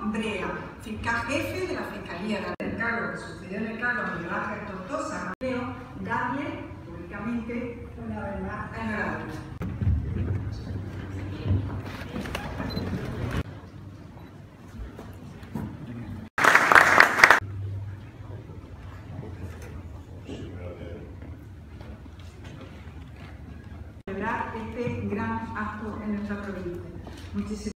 Brea, fiscal jefe de la Fiscalía del cargo que sucedió en el cargo a Miguel Ángel Tortosa, creo darle públicamente una vez más la enhorabuena. Celebrar este gran acto en nuestra provincia. Muchísimas